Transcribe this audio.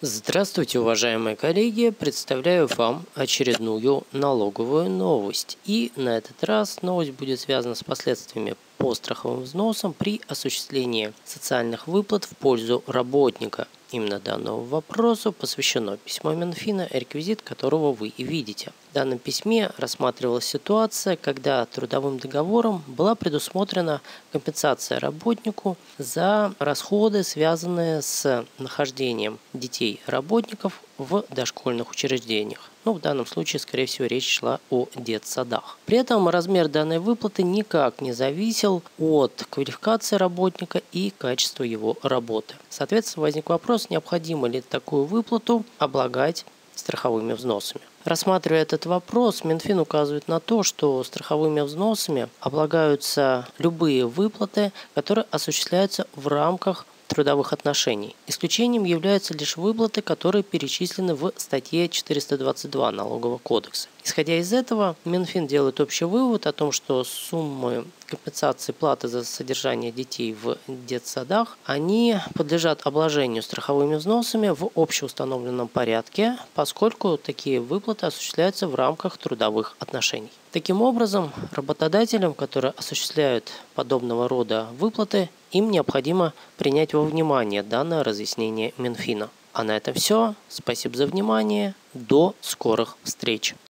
Здравствуйте, уважаемые коллеги! Представляю вам очередную налоговую новость. И на этот раз новость будет связана с последствиями по страховым взносам при осуществлении социальных выплат в пользу работника. Именно данному вопросу посвящено письмо Минфина, реквизит которого вы и видите. В данном письме рассматривалась ситуация, когда трудовым договором была предусмотрена компенсация работнику за расходы, связанные с нахождением детей работников в дошкольных учреждениях. В данном случае, скорее всего, речь шла о детсадах. При этом размер данной выплаты никак не зависел от квалификации работника и качества его работы. Соответственно, возник вопрос, необходимо ли такую выплату облагать страховыми взносами. Рассматривая этот вопрос, Минфин указывает на то, что страховыми взносами облагаются любые выплаты, которые осуществляются в рамках трудовых отношений. Исключением являются лишь выплаты, которые перечислены в статье 422 Налогового кодекса. Исходя из этого, Минфин делает общий вывод о том, что суммы компенсации платы за содержание детей в детсадах, они подлежат обложению страховыми взносами в общеустановленном порядке, поскольку такие выплаты осуществляются в рамках трудовых отношений. Таким образом, работодателям, которые осуществляют подобного рода выплаты, им необходимо принять во внимание данное разъяснение Минфина. А на этом все. Спасибо за внимание. До скорых встреч!